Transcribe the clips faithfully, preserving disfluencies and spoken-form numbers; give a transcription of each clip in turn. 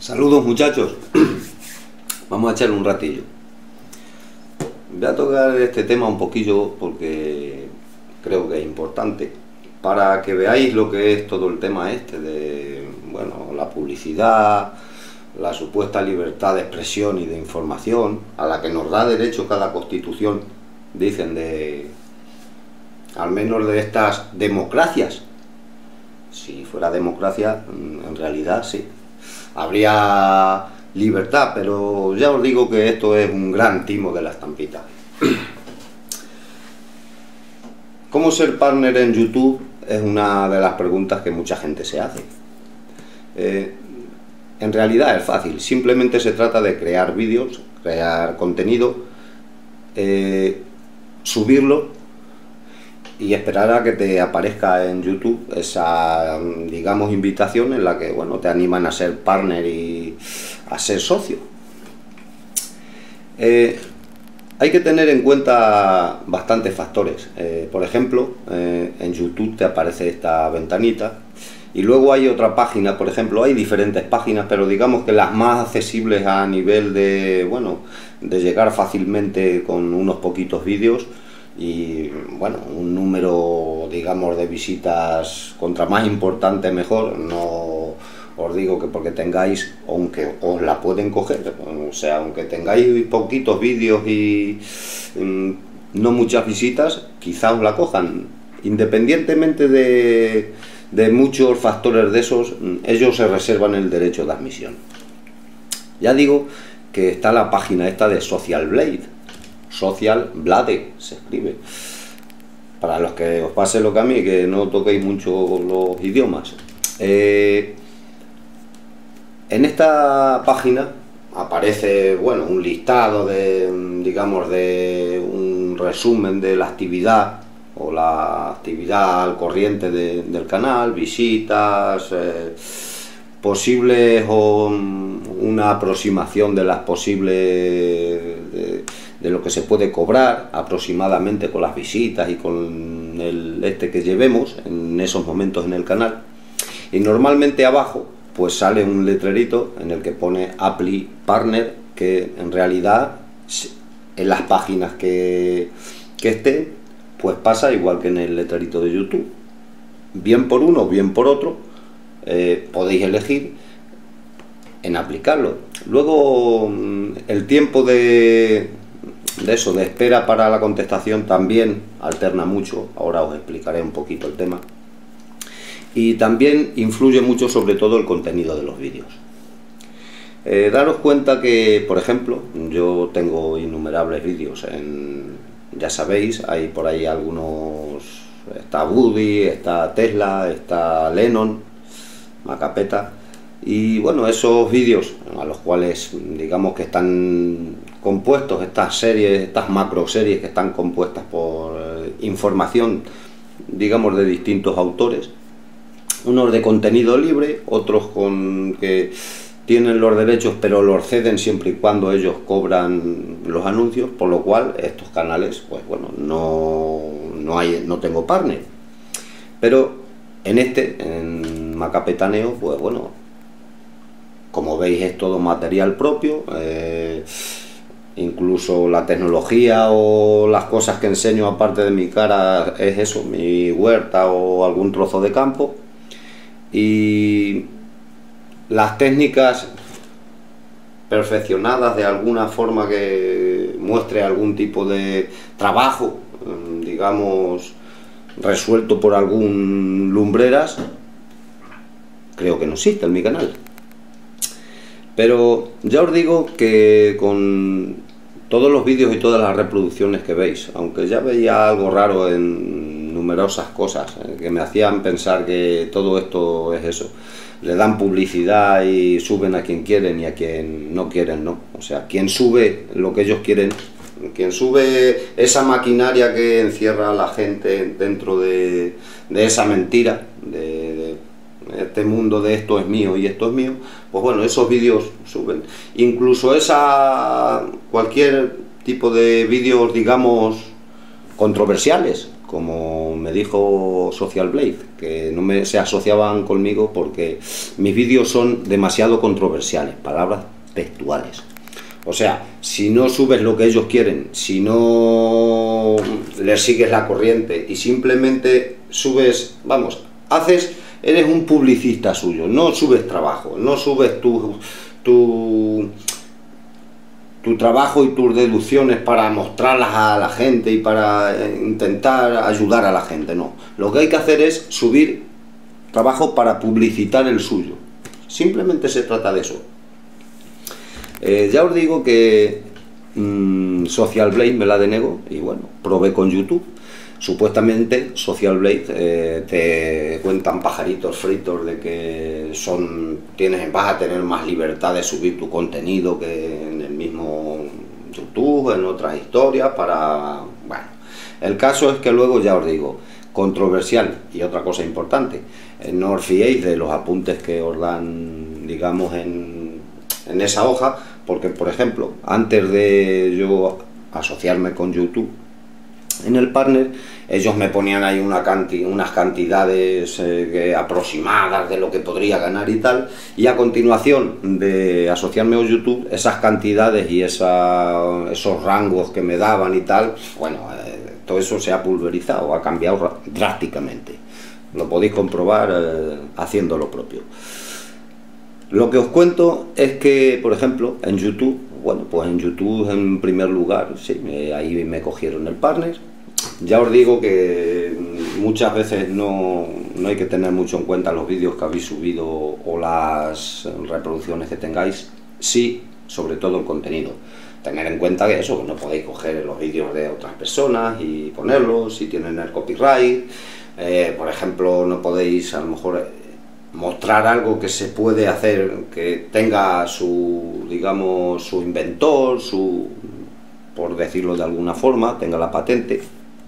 Saludos muchachos, vamos a echar un ratillo. Voy a tocar este tema un poquillo porque creo que es importante para que veáis lo que es todo el tema este de, bueno, la publicidad, la supuesta libertad de expresión y de información a la que nos da derecho cada constitución, dicen, de al menos de estas democracias. Si fuera democracia, en realidad sí, habría libertad, pero ya os digo que esto es un gran timo de la estampita. ¿Cómo ser partner en YouTube? Es una de las preguntas que mucha gente se hace. Eh, en realidad es fácil, simplemente se trata de crear vídeos, crear contenido, eh, subirlo y esperar a que te aparezca en YouTube esa, digamos, invitación en la que, bueno, te animan a ser partner y a ser socio. Eh, hay que tener en cuenta bastantes factores. Eh, por ejemplo, eh, en YouTube te aparece esta ventanita y luego hay otra página, por ejemplo, hay diferentes páginas, pero digamos que las más accesibles a nivel de, bueno, de llegar fácilmente con unos poquitos vídeos y, bueno, un número, digamos, de visitas contra más importante mejor. No os digo que porque tengáis, aunque os la pueden coger, o sea, aunque tengáis poquitos vídeos y mm, no muchas visitas, quizá os la cojan. Independientemente de, de muchos factores de esos, ellos se reservan el derecho de admisión. Ya digo que está la página esta de Social Blade, Social Blade se escribe, para los que os pase lo que a mí, que no toquéis mucho los idiomas. Eh, en esta página aparece, bueno, un listado de, digamos, de un resumen de la actividad o la actividad al corriente de, del canal, visitas, eh, posibles o una aproximación de las posibles de, de lo que se puede cobrar aproximadamente con las visitas y con el este que llevemos en esos momentos en el canal. Y normalmente abajo pues sale un letrerito en el que pone Apply Partner, que en realidad en las páginas que, que esté pues pasa igual que en el letrerito de YouTube, bien por uno bien por otro. Eh, podéis elegir en aplicarlo. Luego el tiempo de, de eso, de espera para la contestación también alterna mucho. Ahora os explicaré un poquito el tema. Y también influye mucho sobre todo el contenido de los vídeos. Eh, daros cuenta que, por ejemplo, yo tengo innumerables vídeos en, ya sabéis, hay por ahí algunos, está Woody, está Tesla, está Lennon, Macapeta, y bueno, esos vídeos a los cuales digamos que están compuestos, estas series, estas macro series que están compuestas por eh, información, digamos, de distintos autores, unos de contenido libre, otros con que tienen los derechos pero los ceden siempre y cuando ellos cobran los anuncios, por lo cual estos canales, pues bueno, no, no, hay, no tengo partner. Pero en este, en Macapetaneo, pues bueno, como veis es todo material propio, eh, incluso la tecnología o las cosas que enseño aparte de mi cara es eso, mi huerta o algún trozo de campo, y las técnicas perfeccionadas de alguna forma que muestre algún tipo de trabajo, digamos, resuelto por algún lumbreras, creo que no existe en mi canal. Pero ya os digo que con todos los vídeos y todas las reproducciones que veis, aunque ya veía algo raro en numerosas cosas eh, que me hacían pensar que todo esto es eso, le dan publicidad y suben a quien quieren y a quien no quieren, ¿no? O sea, quien sube lo que ellos quieren, quien sube esa maquinaria que encierra a la gente dentro de, de esa mentira, de, de este mundo de esto es mío y esto es mío, pues bueno, esos vídeos suben. Incluso esa, cualquier tipo de vídeos, digamos, controversiales, como me dijo Social Blade, que no me, se asociaban conmigo porque mis vídeos son demasiado controversiales, palabras textuales. O sea, si no subes lo que ellos quieren, si no les sigues la corriente y simplemente subes, vamos, haces, eres un publicista suyo, no subes trabajo, no subes tu, tu, tu trabajo y tus deducciones para mostrarlas a la gente y para intentar ayudar a la gente, no. Lo que hay que hacer es subir trabajo para publicitar el suyo. Simplemente se trata de eso. Eh, ya os digo que mmm, Social Blade me la denego y bueno, probé con YouTube. Supuestamente Social Blade eh, te cuentan pajaritos fritos de que son tienes vas a tener más libertad de subir tu contenido que en el mismo YouTube, en otras historias para... Bueno, el caso es que luego, ya os digo, controversial. Y otra cosa importante, eh, no os fiéis de los apuntes que os dan, digamos, en, en esa hoja, porque por ejemplo, antes de yo asociarme con YouTube, en el partner ellos me ponían ahí una canti unas cantidades eh, que, aproximadas de lo que podría ganar y tal, y a continuación de asociarme a YouTube, esas cantidades y esa, esos rangos que me daban y tal, bueno, eh, todo eso se ha pulverizado, ha cambiado drásticamente. Lo podéis comprobar eh, haciendo lo propio. Lo que os cuento es que, por ejemplo, en YouTube, bueno, pues en YouTube en primer lugar, sí, eh, ahí me cogieron el partner. Ya os digo que muchas veces no, no hay que tener mucho en cuenta los vídeos que habéis subido o las reproducciones que tengáis, sí, sobre todo el contenido. Tener en cuenta que eso, que no podéis coger los vídeos de otras personas y ponerlos, si tienen el copyright, eh, por ejemplo, no podéis a lo mejor mostrar algo que se puede hacer, que tenga su, digamos, su inventor, su, por decirlo de alguna forma, tenga la patente.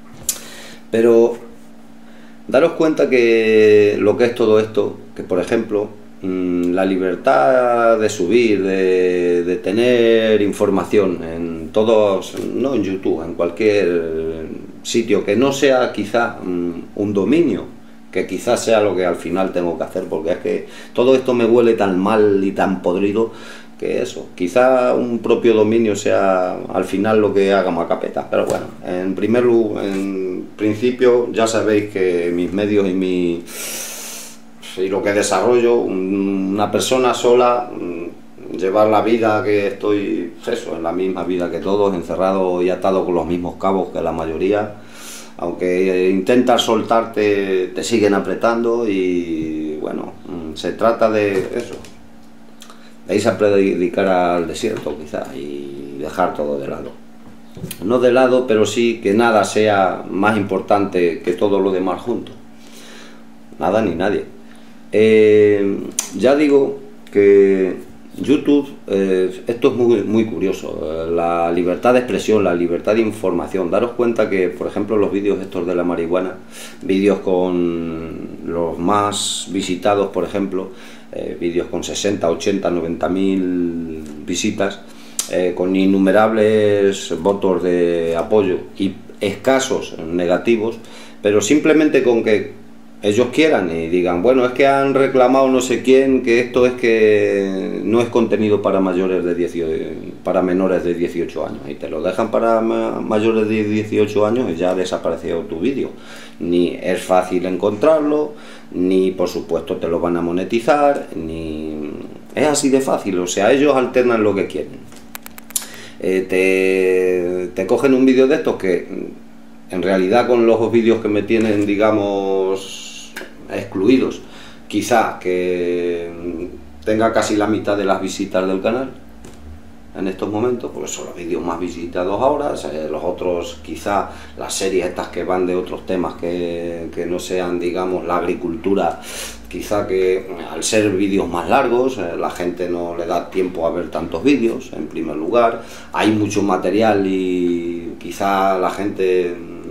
Pero daros cuenta que lo que es todo esto, que por ejemplo, la libertad de subir, de, de tener información en todos, no en YouTube, en cualquier sitio, que no sea quizá un dominio, que quizás sea lo que al final tengo que hacer, porque es que todo esto me huele tan mal y tan podrido que eso, quizá un propio dominio sea al final lo que haga Macapeta. Pero bueno, en primer lugar, en principio ya sabéis que mis medios y mi y lo que desarrollo, una persona sola, llevar la vida que estoy, eso, en la misma vida que todos, encerrado y atado con los mismos cabos que la mayoría. Aunque intentas soltarte, te siguen apretando y bueno, se trata de eso, de irse a predicar al desierto quizá y dejar todo de lado. No de lado, pero sí que nada sea más importante que todo lo demás junto. Nada ni nadie. Eh, ya digo que YouTube, eh, esto es muy, muy curioso, eh, la libertad de expresión, la libertad de información. Daros cuenta que, por ejemplo, los vídeos estos de la marihuana, vídeos con los más visitados, por ejemplo, eh, vídeos con sesenta, ochenta, noventa mil visitas, eh, con innumerables votos de apoyo y escasos negativos, pero simplemente con que ellos quieran y digan, bueno, es que han reclamado no sé quién, que esto es que no es contenido para mayores de dieciocho, para menores de dieciocho años, y te lo dejan para mayores de dieciocho años y ya ha desaparecido tu vídeo. Ni es fácil encontrarlo, ni por supuesto te lo van a monetizar, ni es así de fácil. O sea, ellos alternan lo que quieren. Eh, te, te cogen un vídeo de estos que en realidad con los vídeos que me tienen, digamos, excluidos, quizá que tenga casi la mitad de las visitas del canal en estos momentos, porque son los vídeos más visitados ahora. Los otros, quizá las series estas que van de otros temas que, que no sean, digamos, la agricultura, quizá que al ser vídeos más largos la gente no le da tiempo a ver tantos vídeos. En primer lugar, hay mucho material y quizá la gente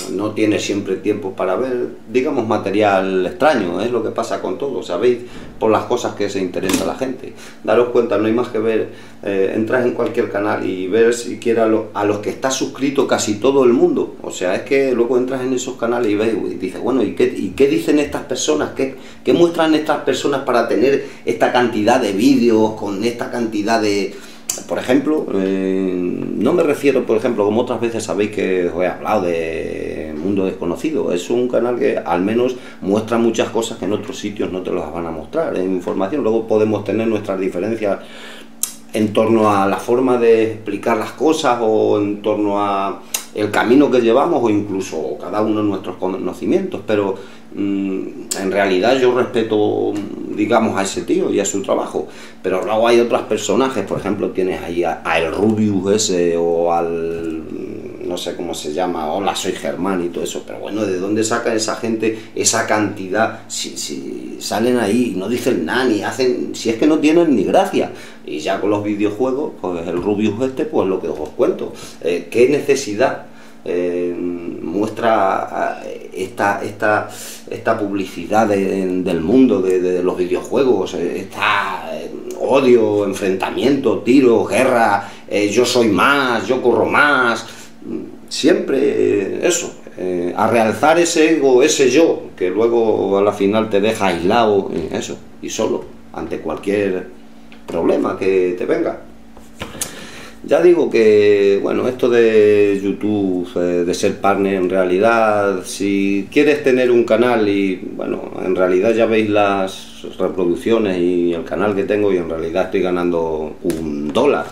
no tiene siempre tiempo para ver, digamos, material extraño. Es lo que pasa con todo, ¿sabéis? Por las cosas que se interesa la gente. Daros cuenta, no hay más que ver, eh, entras en cualquier canal y ver siquiera lo, a los que está suscrito casi todo el mundo. O sea, es que luego entras en esos canales y ves y dices, bueno, ¿y qué, y qué dicen estas personas? ¿Qué, qué muestran estas personas para tener esta cantidad de vídeos con esta cantidad de... Por ejemplo, eh, no me refiero, por ejemplo, como otras veces sabéis que os he hablado de Mundo Desconocido. Es un canal que al menos muestra muchas cosas que en otros sitios no te las van a mostrar en información. Luego podemos tener nuestras diferencias en torno a la forma de explicar las cosas o en torno a el camino que llevamos o incluso cada uno de nuestros conocimientos, pero mmm, en realidad yo respeto, digamos, a ese tío y a su trabajo. Pero luego hay otros personajes, por ejemplo tienes ahí a, a el Rubius ese o al... no sé cómo se llama, hola soy Germán y todo eso, pero bueno, ¿de dónde saca esa gente esa cantidad? Si, si salen ahí y no dicen nada, ni hacen, si es que no tienen ni gracia. Y ya con los videojuegos, pues el Rubius este, pues lo que os cuento, eh, ¿qué necesidad eh, muestra esta, esta, esta publicidad de, del mundo de, de los videojuegos? Esta eh, odio, enfrentamiento, tiro, guerra, eh, yo soy más, yo corro más... Siempre eso, eh, a realzar ese ego, ese yo, que luego a la final te deja aislado, eh, eso, y solo, ante cualquier problema que te venga. Ya digo que, bueno, esto de YouTube, eh, de ser partner, en realidad, si quieres tener un canal y, bueno, en realidad ya veis las reproducciones y el canal que tengo y en realidad estoy ganando un dólar,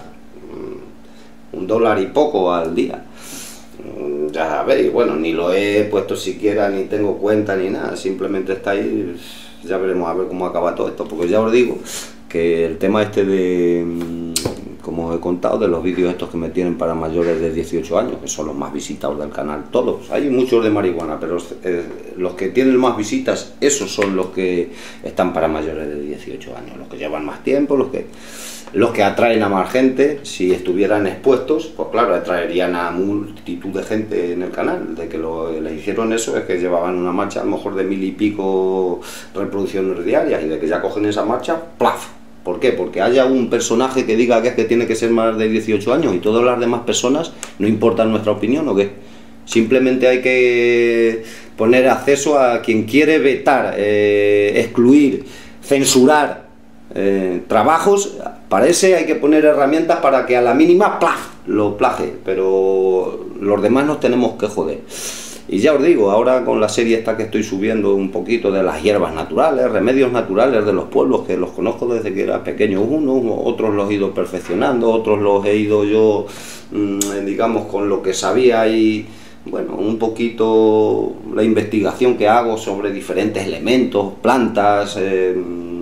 un dólar y poco al día. Ya sabéis, bueno, ni lo he puesto siquiera, ni tengo cuenta ni nada, simplemente está ahí. Ya veremos a ver cómo acaba todo esto, porque ya os digo que el tema este de, como os he contado, de los vídeos estos que me tienen para mayores de dieciocho años, que son los más visitados del canal, todos, hay muchos de marihuana, pero eh, los que tienen más visitas, esos son los que están para mayores de dieciocho años, los que llevan más tiempo, los que... los que atraen a más gente. Si estuvieran expuestos, pues claro, atraerían a multitud de gente en el canal. De que lo, le hicieron eso es que llevaban una marcha a lo mejor de mil y pico reproducciones diarias, y de que ya cogen esa marcha, ¡plaf! ¿Por qué? Porque haya un personaje que diga que es que tiene que ser más de dieciocho años y todas las demás personas no importan nuestra opinión, ¿o qué? Simplemente hay que poner acceso a quien quiere vetar, eh, excluir, censurar Eh, trabajos. Para ese hay que poner herramientas para que a la mínima ¡plaf! Lo plaje, pero los demás nos tenemos que joder. Y ya os digo, ahora con la serie esta que estoy subiendo un poquito de las hierbas naturales, remedios naturales de los pueblos, que los conozco desde que era pequeño uno, otros los he ido perfeccionando, otros los he ido yo, mmm, digamos, con lo que sabía y... bueno, un poquito la investigación que hago sobre diferentes elementos, plantas, eh,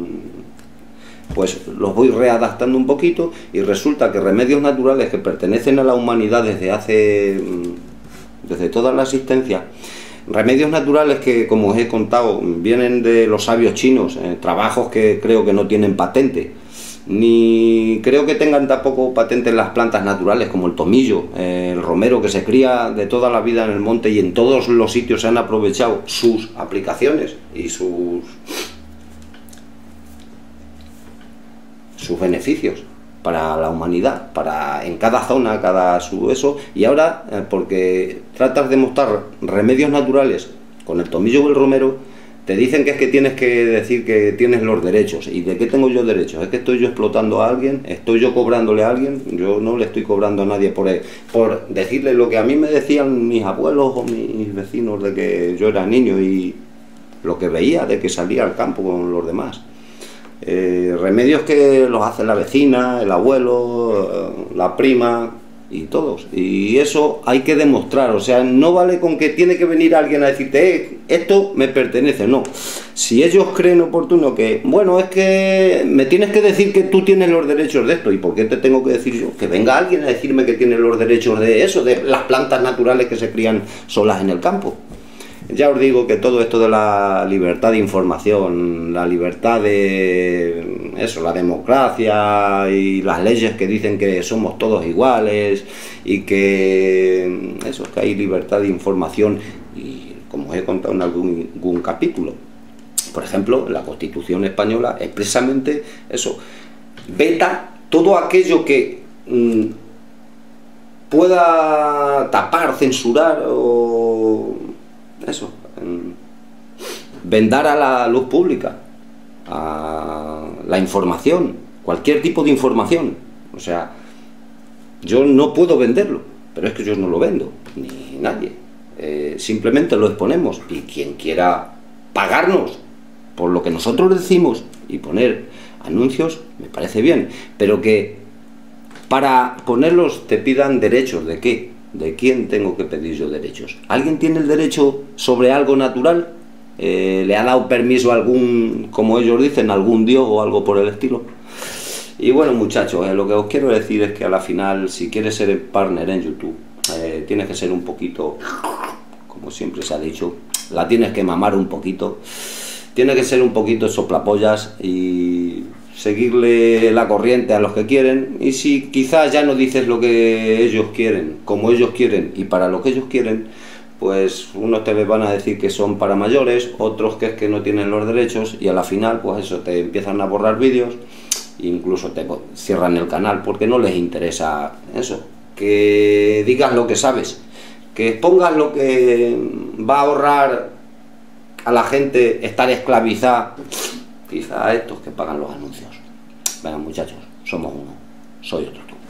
pues los voy readaptando un poquito y resulta que remedios naturales que pertenecen a la humanidad desde hace, desde toda la existencia, remedios naturales que, como os he contado, vienen de los sabios chinos, eh, trabajos que creo que no tienen patente, ni creo que tengan tampoco patente en las plantas naturales como el tomillo, eh, el romero, que se cría de toda la vida en el monte y en todos los sitios se han aprovechado sus aplicaciones y sus... sus beneficios para la humanidad, para en cada zona, cada su eso, y ahora eh, porque tratas de mostrar remedios naturales con el tomillo o el romero, te dicen que es que tienes que decir que tienes los derechos. ¿Y de qué tengo yo derechos? ¿Es que estoy yo explotando a alguien? ¿Estoy yo cobrándole a alguien? Yo no le estoy cobrando a nadie por, por decirle lo que a mí me decían mis abuelos o mis vecinos de que yo era niño y lo que veía de que salía al campo con los demás. Eh, remedios que los hace la vecina, el abuelo, la prima y todos, y eso hay que demostrar. O sea, no vale con que tiene que venir alguien a decirte eh, esto me pertenece, no. Si ellos creen oportuno que, bueno, es que me tienes que decir que tú tienes los derechos de esto, ¿y por qué te tengo que decir yo? Que venga alguien a decirme que tiene los derechos de eso, de las plantas naturales que se crían solas en el campo. Ya os digo que todo esto de la libertad de información, la libertad de eso, la democracia y las leyes que dicen que somos todos iguales y que eso, que hay libertad de información os he contado en algún, algún capítulo. Por ejemplo, la Constitución española expresamente eso, veta todo aquello que mmm, pueda tapar, censurar o eso, mmm, vendar a la luz pública, a la información, cualquier tipo de información. O sea, yo no puedo venderlo, pero es que yo no lo vendo, ni nadie. Eh, simplemente lo exponemos, y quien quiera pagarnos por lo que nosotros decimos y poner anuncios, me parece bien, pero que para ponerlos te pidan derechos. ¿De qué? ¿De quién tengo que pedir yo derechos? ¿Alguien tiene el derecho sobre algo natural? Eh, ¿Le ha dado permiso a algún, como ellos dicen, algún dios o algo por el estilo? Y bueno, muchachos, eh, lo que os quiero decir es que a la final, si quieres ser partner en YouTube, eh, tienes que ser un poquito, como siempre se ha dicho, la tienes que mamar un poquito, tienes que ser un poquito soplapollas y seguirle la corriente a los que quieren. Y si quizás ya no dices lo que ellos quieren, como ellos quieren y para lo que ellos quieren, pues unos te van a decir que son para mayores, otros que es que no tienen los derechos, y a la final pues eso, te empiezan a borrar vídeos, incluso te cierran el canal porque no les interesa eso, que digas lo que sabes, que expongas lo que va a ahorrar a la gente estar esclavizada, quizá a estos que pagan los anuncios. Venga, muchachos, somos uno, soy otro tú.